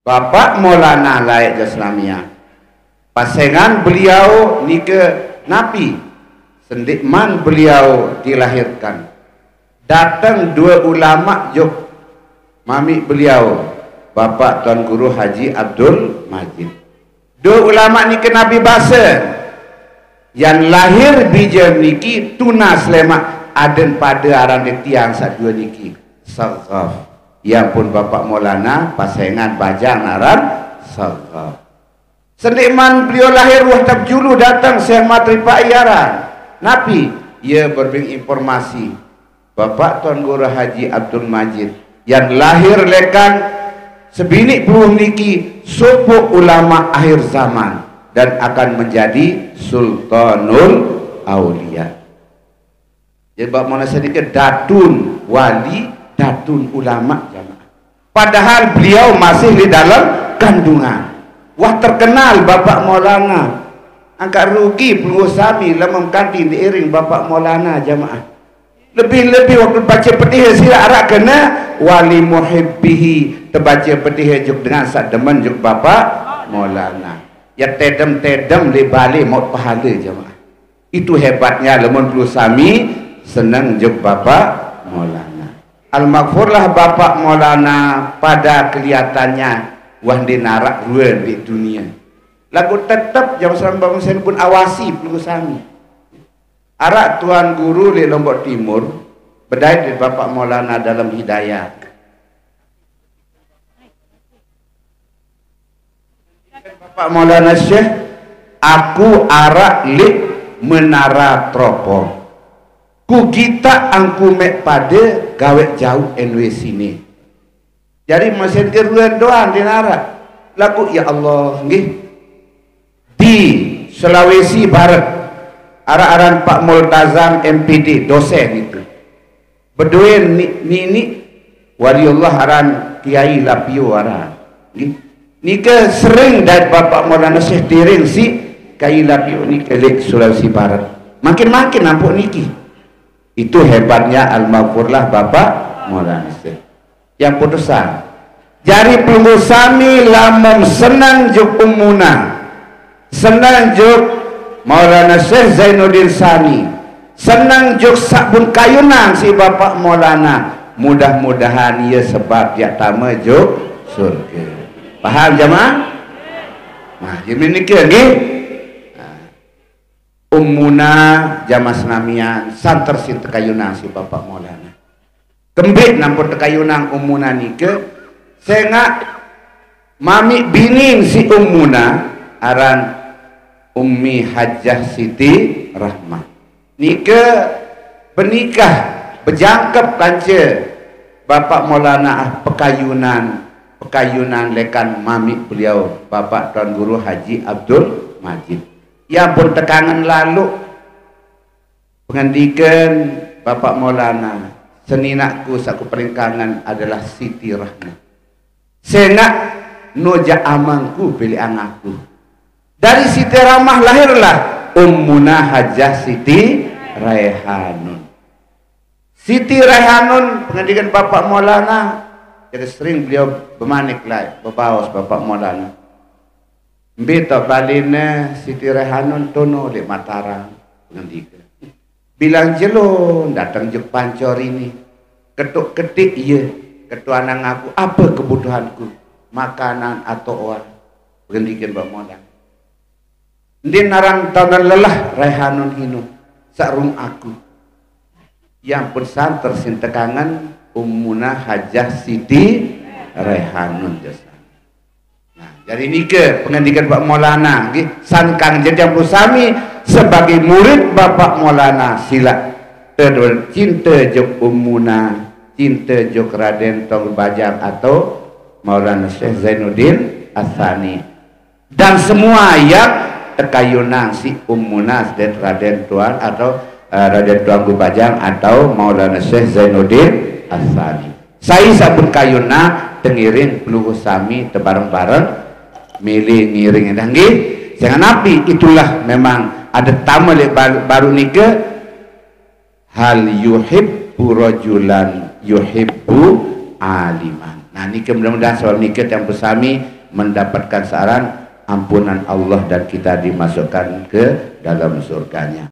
Bapak Maulana layak Islamiyah. Pasangan beliau ni ke Nabi. Sendikman beliau dilahirkan. Datang dua ulama jok mami beliau, Bapak Tuan Guru Haji Abdul Majid. Dua ulama ni ke Nabi bahasa. Yang lahir bija niki tunas lemak aden pada aran tiang sak dua niki. Sarqaf. Yang pun Bapak Maulana pasangan bajang aran Sarqaf. Sendikman beliau lahir wah tabjulu datang Syekh Matri Pak Iaran. Nabi ia berbing informasi Bapak Tuan Guru Haji Abdul Majid yang lahir lekan sebinik puluh niki subuh ulama akhir zaman dan akan menjadi Sultanul Aulia. Jadi Bapak Maulana sedikit datun wali, datun ulama jamaah. Padahal beliau masih di dalam kandungan. Wah terkenal Bapak Maulana. Angkat rugi pengusami lemam kantin diiring Bapak Maulana jamaah. Lebih-lebih waktu baca petih sila arak kena wali muhibbihi terbaca petih juk dengan sak demen juk Bapak Maulana. Ya tedem-tedem le balik maut pahala jamaah. Itu hebatnya lemon pengusami senang juk Bapak Maulana. Al-Maghfurlah Bapak Maulana pada kelihatannya wah dinarak ruan di dunia. Lagu tetap jam serang bangun sen pun awasi pengusami. Arak Tuan Guru di Lombok Timur berdaya di Bapak Maulana dalam hidayah. Bapak Maulana Syekh, aku arak lik menara tropong. Ku kita angku mek pada gawe jauh NW sini. Jadi mesin keruan doang di nara. Lagu ya Allah nggih. Di Sulawesi Barat arah-arahan Pak Multazam MPD dosen itu berduin ni waliullah aran Kiai Lapio aran ni ke sering dari Bapak Maulana Syekh Tiring si Kiai Lapio ni ke Sulawesi Barat makin-makin nampak niki. Itu hebatnya Al-Maghfurlah Bapak Maulana Syekh yang putusan jari pengusami lamum senang juk umuna senang juk Maulana Syekh Zainuddin Sani senang juk sabun kayunan si Bapak Maulana mudah-mudahan ia sebab dia tama juk surga. Paham jamaah? Nah ini ke nggih ummuna jamaah senamian santer sin tekayunan si Bapak Maulana kembik nampun tekayunan ummuna nike sengak mami binin si ummuna aran Ummi Hajjah Siti Rahmah nike bernikah berjangkep kanca Bapak Maulana pekayunan lekan mami beliau Bapak Tuan Guru Haji Abdul Majid. Ya pun tekangan lalu pengandikan Bapak Maulana seninakku saku peringkangan adalah Siti Rahmah senak noja amangku pilih anakku. Dari Siti Rahmah lahirlah Ummuna Hajjah Siti Raihanun. Siti Raihanun pendidikan Bapak Maulana jadi sering beliau bermanik lah berbawas Bapak Maulana. Beta balina Siti Raihanun tono di Mataram pendidikan. Bilang jelon datang juk pancor ini ketuk ketik iya ketua anak aku apa kebutuhanku makanan atau uang pendidikan Bapak Maulana. Din narang tahun lelah Raihanun hinu sarung aku yang bersanter sintekangan Ummuna Hajjah Siti Raihanun jasa. Nah, jadi ini ke pengandikan Pak Maulana nggih sangkang jadi yang bersami sebagai murid Bapak Maulana sila cinta jok Ummuna cinta jok Raden Tong Bajang atau Maulana Syekh Zainuddin As-Sani dan semua yang tekayunan si Ummunas dan Raden Tuan atau Raden Tuan Bajang atau Maulana Syekh Zainuddin As-Sani. Saya sabun kayuna tengiring peluh sami tebareng-bareng milih ngiring nggih. Jangan api itulah memang ada tamu baru nikah hal yuhibbu rajulan yuhibbu aliman. Nah nikah mudah-mudahan soal nikah yang bersami mendapatkan saran ampunan Allah dan kita dimasukkan ke dalam surganya.